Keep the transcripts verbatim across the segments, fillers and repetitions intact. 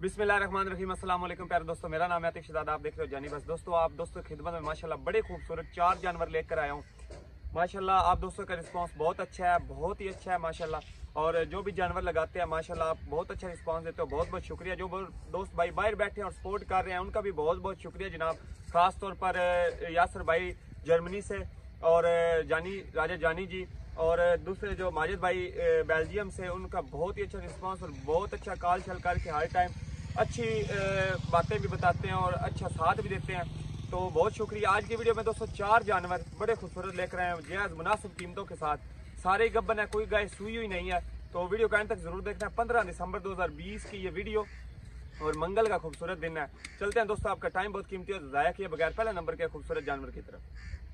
बिस्मिल्लाहिर्रहमानिर्रहीम। अस्सलाम वालेकुम प्यारे दोस्तों, मेरा नाम है आतिफ शहजाद, आप देख रहे हो जानी बस। दोस्तों आप दोस्तों की खिदमत में माशाल्लाह बड़े खूबसूरत चार जानवर लेकर आया हूँ। माशाल्लाह आप दोस्तों का रिस्पांस बहुत अच्छा है, बहुत ही अच्छा है माशाल्लाह। और जो भी जानवर लगाते हैं माशाल्लाह आप बहुत अच्छा रिस्पांस देते हो, बहुत बहुत शुक्रिया। जो दोस्त भाई बाहर बैठे हैं और सपोर्ट कर रहे हैं उनका भी बहुत बहुत शुक्रिया जनाब। खास तौर पर यासर भाई जर्मनी से और जानी राजा जानी जी और दूसरे जो माजिद भाई बेल्जियम से, उनका बहुत ही अच्छा रिस्पांस और बहुत अच्छा कॉल चल करके हर टाइम अच्छी बातें भी बताते हैं और अच्छा साथ भी देते हैं, तो बहुत शुक्रिया। आज की वीडियो में दोस्तों चार जानवर बड़े खूबसूरत लेकर आए हैं जायज़ मुनासिब कीमतों के साथ। सारे गब्बन है, कोई गाय सुई हुई नहीं है, तो वीडियो का अंत तक जरूर देखना है। पंद्रह दिसंबर दो हज़ार बीस की ये वीडियो और मंगल का खूबसूरत दिन है। चलते हैं दोस्तों, आपका टाइम बहुत कीमती है, ज़ाया किए बगैर पहले नंबर के खूबसूरत जानवर की तरफ।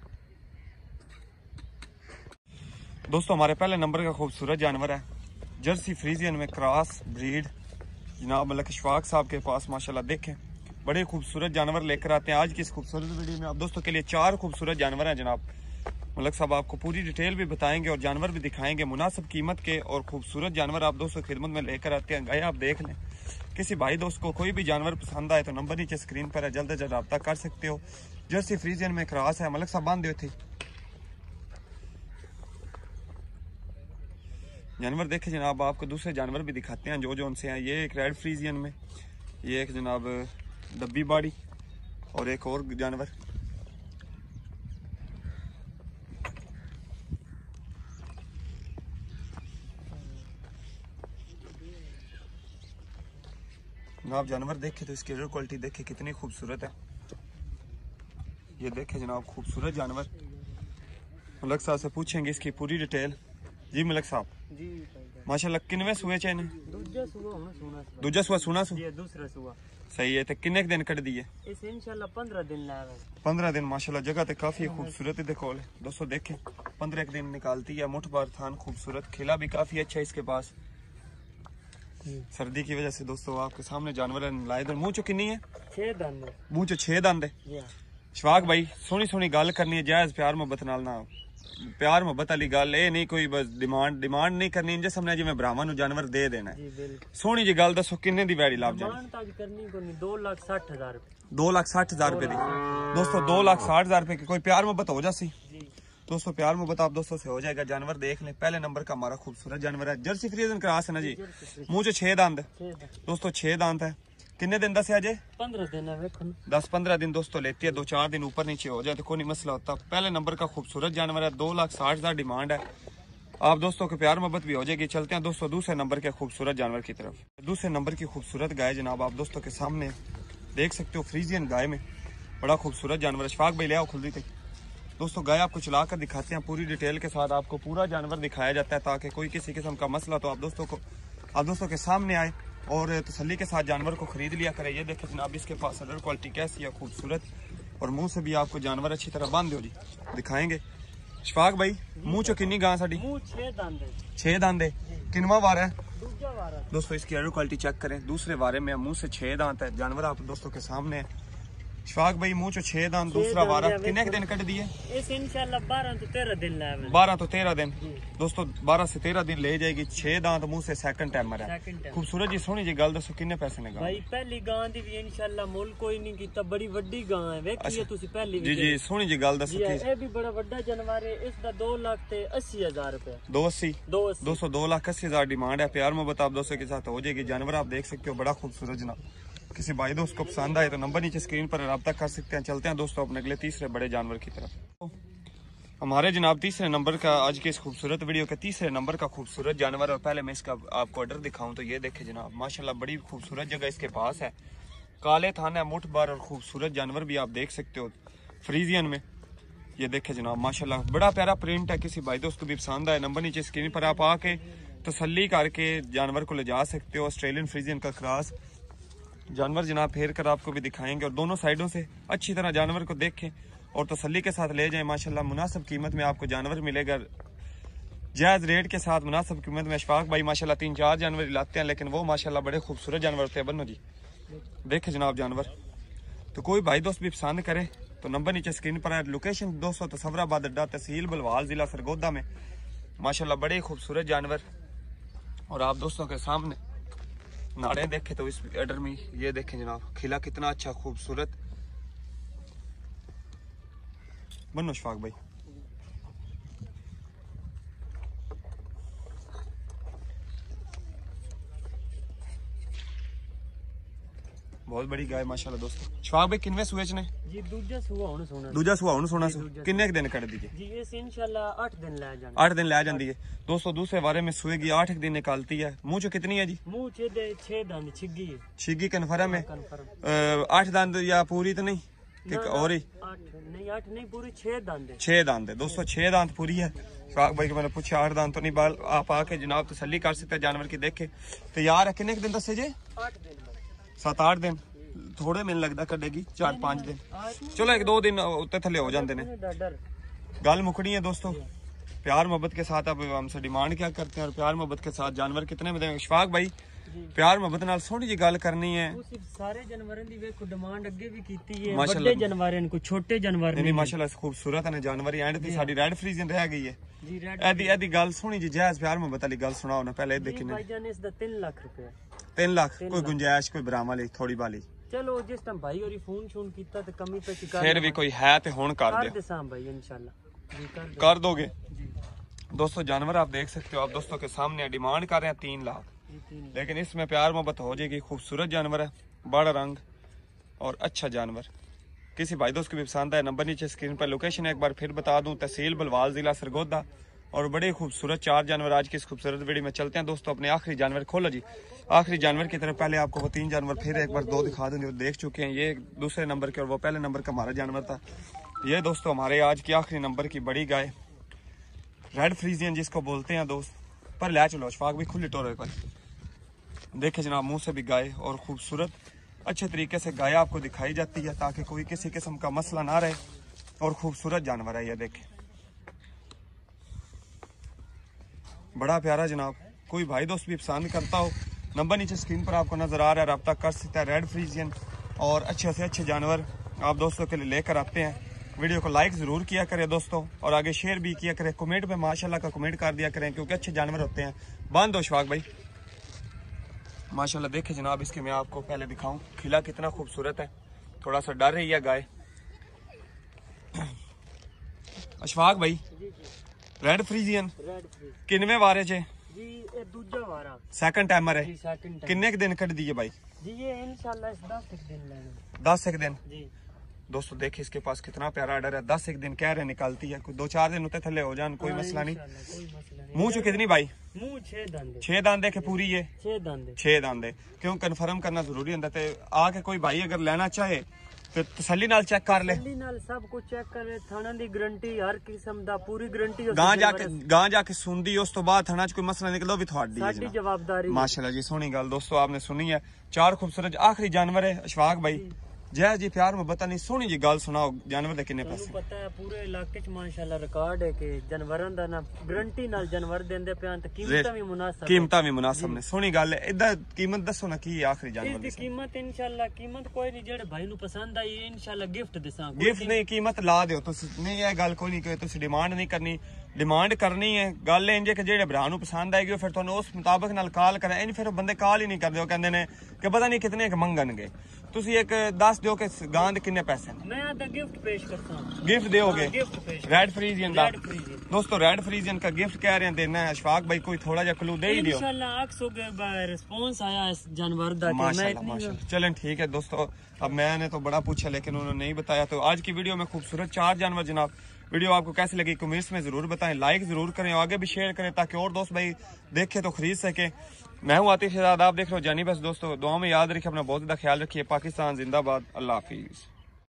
दोस्तों हमारे पहले नंबर का खूबसूरत जानवर है जर्सी फ्रीजियन में क्रॉस ब्रीड जनाब मलक इशफाक साहब के पास। माशाल्लाह देखें बड़े खूबसूरत जानवर लेकर आते हैं आज की इस खूबसूरत वीडियो में। आप दोस्तों के लिए चार खूबसूरत जानवर हैं जनाब। मलक साहब आपको पूरी डिटेल भी बताएंगे और जानवर भी दिखाएंगे मुनासिब कीमत के, और खूबसूरत जानवर आप दोस्तों की खिदमत में लेकर आते हैं। गाय आप देख लें, किसी भाई दोस्त को कोई भी जानवर पसंद आए तो नंबर नीचे स्क्रीन पर है, जल्द से जल्द रब्ता कर सकते हो। जर्सी फ्रीजियन में क्रॉस है। मलक साहब बांध दिए थे जानवर। देखे जनाब आपको दूसरे जानवर भी दिखाते हैं जो जो उनसे हैं। ये एक रेड फ्रीजियन में, ये एक जनाब डब्बी बाड़ी और एक और जानवर। जनाब जानवर देखे तो इसकी रेयर क्वालिटी देखे कितनी खूबसूरत है। ये देखे जनाब खूबसूरत जानवर। मलक साहब से पूछेंगे इसकी पूरी डिटेल। जी मलक साहब जी माशाल्लाह किनवे सुए चे ने? दूजा सुआ होना सुना सुआ। दूजा सुआ सुना सु ये दूसरा सुआ सही है। तो किन्ने दिन कट दिए? इस इंशाल्लाह पंद्रह दिन लावे। पंद्रह दिन माशाल्लाह जगह तो काफी खूबसूरत है। देखो दोस्तों देखें पंद्रह दिन निकालती है। मुठ बार थान खूबसूरत, खिला भी काफी अच्छा है इसके पास। सर्दी की वजह से दोस्तों आपके सामने जानवर लाए। मुंह चो किन्नी है? छह दंद। मुंह चो छह दंद है। शफाक भाई सोनी सोनी गल करनी है, जायज प्यार मोहब्बत नाल ना, प्यार मोहब्बत वाली गल ये नहीं, कोई बस डिमांड डिमांड नहीं करनी। इंजे समझना जिवें भरावां नूं जानवर दे देना है। सोनी जी गल दसो किन्ने दी वैड़ी लाभ जानी? दो लाख साठ हजार रुपए। दो लाख साठ हजार रुपए दी दोस्तों। दो लाख साठ हजार रुपए की कोई प्यार मोहब्बत हो जासी दोस्तों। प्यार मोहब्बत आप दोस्तों से हो जाएगा। जानवर देख लें, पहले नंबर का हमारा खूबसूरत जानवर है जर्सी फ्रीजियन क्रॉस है ना जी। मुंह च छह दांत दोस्तों, छह दांत है। किन्ने दिन दस अजे? पंद्रह दिन। दस पंद्रह दिन दोस्तों लेती है। दो चार दिन ऊपर नीचे हो जाए तो कोई मसला होता। पहले नंबर का खूबसूरत जानवर है। दो लाख साठ हजार डिमांड है। आप दोस्तों को प्यार मोहब्बत भी हो जाएगी। चलते हैं दोस्तों दूसरे नंबर के खूबसूरत जानवर की तरफ। दूसरे नंबर की खूबसूरत गाय जनाब आप दोस्तों के सामने देख सकते हो। फ्रीजियन गाय में बड़ा खूबसूरत जानवर है। शफाक भाई ले आओ खुल रही थी दोस्तों। गाय आपको चला कर दिखाते हैं पूरी डिटेल के साथ। आपको पूरा जानवर दिखाया जाता है ताकि कोई किसी किस्म का मसला तो आप दोस्तों को आप दोस्तों के सामने आए और तसल्ली के साथ जानवर को खरीद लिया करें। ये देखें जनाब इसके पास अदर क्वालिटी कैसी है, खूबसूरत, और मुंह से भी आपको जानवर अच्छी तरह बांध दो जी दिखाएंगे। शफाक भाई मुंह चो किन्नी गां साडी? छह दांत है। किनवा वार है दोस्तों? इसकी अदर क्वालिटी चेक करें। दूसरे वारे में मुंह से छह दांत है। जानवर आप दोस्तों के सामने है। शफाक भाई मुंह चो छह दांत, दूसरा वारा किन्ने दिन कट दिए? इस इंशाल्लाह बारह तो तेरह दिन लावे। बारह तो तेरह दिन दोस्तों, बारह से तेरह दिन ले जाएगी। छह दांत मुंह से सेकंड टाइमर है। खूबसूरत जी सोनी जी गल दसो किन्ने पैसे ने? भाई पहली गां दी भी इंशाल्लाह मुल कोई नहीं कीता, बड़ी वड्डी गां है। वेखिए तुसी पहली जी जी सोनी जी गल दसो। ये भी बड़ा वड्डा जानवर है। इसदा दो लाख ते अस्सी हजार रुपए। दो अस्सी दोस्तों, दो लाख अस्सी हजार डिमांड है। प्यार मोहब्बत आप दोस्तों के साथ हो जाएगी। जानवर आप देख सकते हो बड़ा खूबसूरत जनाब। किसी भाई दोस्त को पसंद आए तो नंबर नीचे स्क्रीन पर रब्ता कर सकते हैं। चलते हैं दोस्तों अपने अगले तीसरे बड़े जानवर की तरफ। हमारे जनाब तीसरे नंबर का आज के इस खूबसूरत वीडियो के तीसरे नंबर का खूबसूरत जानवर, और पहले मैं इसका आपको ऑर्डर दिखाऊं तो ये देखे जनाब माशाल्लाह बड़ी खूबसूरत जगह इसके पास है। काले थान है, मुठ बार और खूबसूरत जानवर भी आप देख सकते हो फ्रीजियन में। ये देखे जनाब माशाल्लाह बड़ा प्यारा प्रिंट है। किसी भाई दोस्त को भी पसंद आए नंबर नीचे स्क्रीन पर आप आके तसल्ली करके जानवर को ले जा सकते हो। ऑस्ट्रेलियन फ्रीजियन का क्रॉस जानवर जनाब फेर कर आपको भी दिखाएंगे और दोनों साइडों से अच्छी तरह जानवर को देखें और तसल्ली के साथ ले जाएं। माशाल्लाह मुनासिब कीमत में आपको जानवर मिलेगा, जायज़ रेट के साथ मुनासिब कीमत में। अशफाक भाई माशाल्लाह तीन चार जानवर लाते हैं, लेकिन वो माशाल्लाह बड़े खूबसूरत जानवर होते हैं। बनो जी देखे जनाब जानवर। तो कोई भाई दोस्त भी पसंद करे तो नंबर नीचे स्क्रीन पर है। लोकेशन दोस्तों तसवराबाद अड्डा, तहसील बलवाल, जिला सरगोदा में। माशाल्लाह बड़े खूबसूरत जानवर और आप दोस्तों के सामने नाड़े देखे तो इस एडर में ये देखें जनाब, खिला कितना अच्छा खूबसूरत। बनो शफाक भाई, बहुत बड़ी गाय माशाल्लाह दोस्तों। शफाक भाई किनवे सूए च ने? जी दूजा सूआ हुन सोना। दूजा सूआ हुन सोना। किन्ने दिन कट दी जी? इस इंशाल्लाह आठ दिन ले जाएंगे। आठ दिन ले जाती है दोस्तों। दूसरे बारे में सूएगी आठ दिन निकालती है। मुंह चो कितनी है जी? मुंह चे दे छह दांत छिगी है। छिगी कन्फर्म है? कंफर्म। आठ दांत या पूरी तो नहीं कि और ही? आठ नहीं, आठ नहीं पूरी छह दांत है। छह दांत है दोस्तों, छह दांत पूरी है। शफाक भाई को मैंने पूछा आठ दांत तो नहीं, बाल आप आके जनाब तसल्ली कर सकते हैं जानवर की देखे। तो यार है किन्ने दिन दसे जे? आठ दिन। सात आठ दिन थोड़े मैंने लगता कटेगी, चार पांच दिन। चलो एक दो दिन उत्ते थले हो जाते ने। गल मुकड़ी है दोस्तों। प्यार मोहब्बत के साथ अब हमसे डिमांड क्या करते हैं और प्यार मोहब्बत के साथ जानवर कितने में देंगे? शफाक भाई प्यार मोहब्बत नाल थोड़ी जी गल करनी है। सारे जानवरों दी वेखो डिमांड अगे भी कीती है। माशाल्लाह। बड़े जानवर को छोटे जानवर नहीं माशाल्लाह खूबसूरत है जानवर। एंड दी साडी रेड फ्रीजियन रह गई है जी। रेड एदी एदी गल सुनी जी, जायज प्यार मोहब्बत वाली गल सुनाओ ना पहले। देखी भाई जान इसदा तीन लाख रुपए। तीन लाख कोई गुंजाइश कोई बरामा ली थोड़ी बाली? चलो जिस टाइम भाई और फोन शोन कीता तो कमी पे कर फिर भी कोई है तो हुन कर दे। कर दे सां भाई इंशाल्लाह जी कर दो। कर दोगे जी दोस्तों? जानवर आप देख सकते हो, आप दोस्तों के सामने डिमांड कर रहे हैं तीन लाख, लेकिन इसमें प्यार मोहब्बत हो जाएगी। खूबसूरत जानवर है, बड़ा रंग और अच्छा जानवर। किसी भाई दोस्त को भी पसंद है, नंबर नीचे स्क्रीन पर। लोकेशन एक बार फिर बता दूं, तहसील बलवाल, जिला सरगोदा। और बड़े खूबसूरत चार जानवर आज की इस खूबसूरत वीडियो में। चलते हैं दोस्तों अपने आखिरी जानवर। खोलो जी आखिरी जानवर की तरफ। पहले आपको वो तीन जानवर फिर एक बार दो दिखा दूं जो देख चुके हैं। ये दूसरे नंबर के और वो पहले नंबर का हमारा जानवर था। ये दोस्तों हमारे आज की आखिरी नंबर की बड़ी गाय रेड फ्रीजियन जिसको बोलते हैं दोस्त। पर ले चलो शफाक भी खुली टोर पर देखे जनाब, मुंह से भी गाय और खूबसूरत अच्छे तरीके से गाय आपको दिखाई जाती है ताकि कोई किसी किस्म का मसला ना रहे। और खूबसूरत जानवर है ये देखे, बड़ा प्यारा जनाब। कोई भाई दोस्त भी पसंद करता हो, नंबर नीचे स्क्रीन पर आपको नजर आ रहा है, रब्ता कर सकता है। रेड फ्रीजियन और अच्छे से अच्छे जानवर आप दोस्तों के लिए लेकर आते हैं। वीडियो को लाइक जरूर किया करें दोस्तों और आगे शेयर भी किया करें। कमेंट में माशाल्लाह का कमेंट कर दिया करें क्योंकि अच्छे जानवर होते हैं। बांध दो शफाक भाई। माशाल्लाह देखे जनाब, इसके मैं आपको पहले दिखाऊं खिला कितना खूबसूरत है। थोड़ा सा डर रही है गाय। अशफाक भाई रेड फ्रीजियन किनवे वारे चे? जी ये दूजा वारा सेकंड टाइमर है। जी सेकंड टाइम। किन्ने दिन कट दिए भाई? जी ये इंशाल्लाह इस दस एक दिन लेने। दस एक दिन जी दोस्तों देखिए इसके पास कितना प्यारा आर्डर है। दस एक दिन कह रहे निकालती है, कोई दो चार दिन उतने थले हो जान कोई मसला नहीं। कोई मसला नहीं। मुंह चो कितनी भाई? मुंह छह दांत। छह दांत देखे पूरी है? छह दांत। छह दांत क्यों कन्फर्म करना जरूरी होता है। आके कोई भाई अगर लेना चाहे तो तसल्ली नाल चेक कर ले। तसल्ली नाल सब कुछ चेक कर ले। थाना दी गारंटी हर किस्म दा पूरी गारंटी हो। गां जाके गां जाके सुनदी उस तो बाद थाना च कोई मसला निकलो भी थोड़ी साडी जवाबदारी। माशाल्लाह जी सोहनी गल दोस्तों आपने सुनी है। चार खूबसूरत आखिरी जानवर है अशफाक भाई। जय जी प्यार मोहब्बत नहीं सोहनी जी गल सुनाओ जानवर दे किन्ने पैसे? पता है पूरे इलाके च माशाल्लाह रिकॉर्ड है कि जानवरां दा ना गारंटी नाल जानवर देंदे पे ते कीमतां भी मुनासिब कीमतां भी मुनासिब ने। सोहनी गल है। इदा कीमत दसो ना की है आखिरी जानवर दी? इसकी कीमत इंशाल्लाह कीमत कोई नहीं, जेड़े भाई नु पसंद आई इंशाल्लाह गिफ्ट देसां। गिफ्ट नहीं कीमत ला दियो तुसी। नहीं ये गल कोई नहीं कि तुसी डिमांड नहीं करनी, डिमांड करनी है। गल इंज है कि जेड़े भरा नु पसंद आएगी फिर तुहानू उस मुताबिक नाल कॉल करें। इन फिर बंदे कॉल ही नहीं करदे, कहंदे ने कि पता नहीं कितने के मंगणगे। तुसी एक दस दियो कि गां दे किन्ने पैसे ने। मैं तो गिफ्ट पेश करता हूं। गिफ्ट दोगे? गिफ्ट पेश रेड फ्रीजियन दा। रेड फ्रीजियन दोस्तों रेड फ्रीजियन का गिफ्ट कह रहे हैं देना है अशफाक भाई। कोई थोड़ा जा क्लू दे ही दियो। इंशाल्लाह अक्सो के रिस्पांस आया इस जानवर दा कि मैं माशाल्लाह इतनी माशाल्लाह। चलें ठीक है दोस्तों, अब मैंने तो बड़ा पूछा लेकिन उन्होंने नहीं बताया। तो आज की वीडियो में खूबसूरत चार जानवर जनाब। वीडियो आपको कैसी लगी कमेंट्स में जरूर बताएं, लाइक जरूर करें और आगे भी शेयर करें ताकि और दोस्त भाई देखे तो खरीद सके। मैं हूं आतिफ शहजाद, आप देख रहे हो जानी बस। दोस्तों दुआ में याद रखिए, अपना बहुत ज्यादा ख्याल रखिए। पाकिस्तान जिंदाबाद। अल्लाह हाफिज।